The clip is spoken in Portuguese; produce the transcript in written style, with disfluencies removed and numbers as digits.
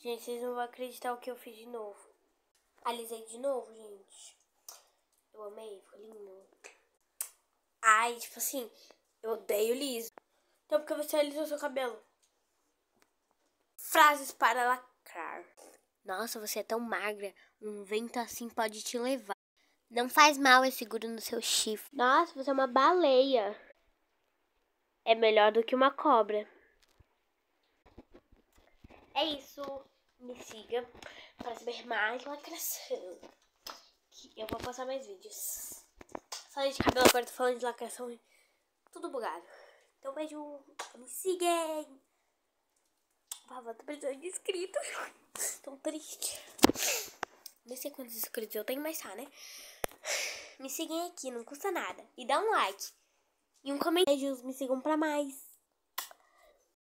Gente, vocês não vão acreditar o que eu fiz de novo. Alisei de novo, gente. Eu amei, ficou lindo. Ai, tipo assim, eu odeio liso. Então por que você alisou seu cabelo? Frases para lacrar. Nossa, você é tão magra. Um vento assim pode te levar. Não faz mal, é seguro no seu chifre. Nossa, você é uma baleia. É melhor do que uma cobra. É isso. Me siga para saber mais lacração. Eu vou postar mais vídeos. Falei de cabelo, agora tô falando de lacração. Tudo bugado. Então, beijo. Me sigam. Por favor, tô precisando de inscritos. Tão triste. Nem sei quantos inscritos eu tenho, mas tá, né? Me sigam aqui, não custa nada. E dá um like. E um comentário. Me sigam pra mais.